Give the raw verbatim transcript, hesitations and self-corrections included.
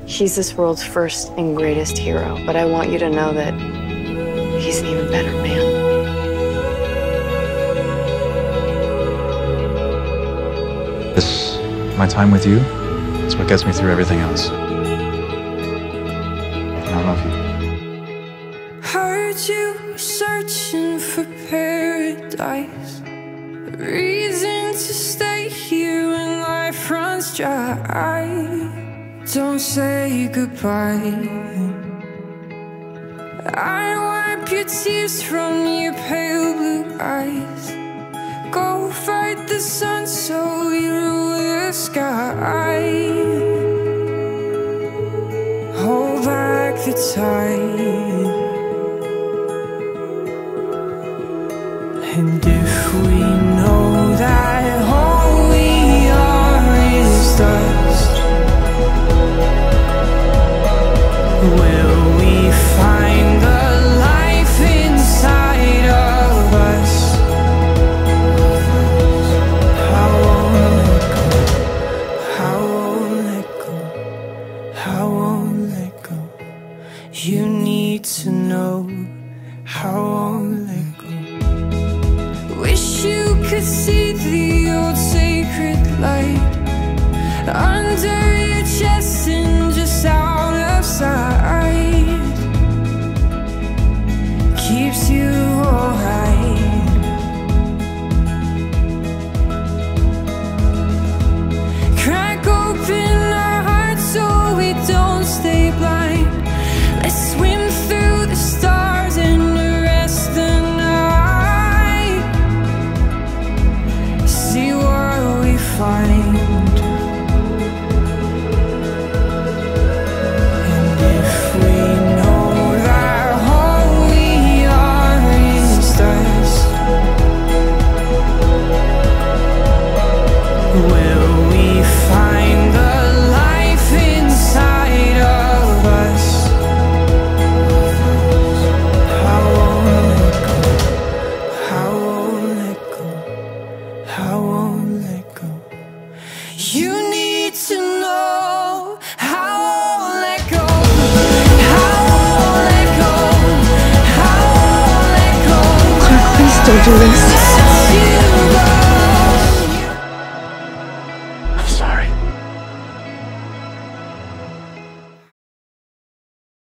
He's this world's first and greatest hero, but I want you to know that he's an even better man. This, my time with you, is what gets me through everything else. And I love you. Heard you were searching for paradise, a reason to stay here when life runs dry. Don't say goodbye. I wipe your tears from your pale blue eyes. Go fight the sun so we rule the sky. Hold back the tide. And if we know that all we are is dust, will we find the life inside of us? I won't let go, I won't let go, I won't let go. You need to know, I won't let go. Wish you could see the old sacred light under your chest and just out of sight. Keeps you alright. Crack open our hearts so we don't stay blind. Let's swim through the stars and arrest the night. See what we find. You need to know, I won't let go, I won't let go, I won't let go. Claire, please don't do this.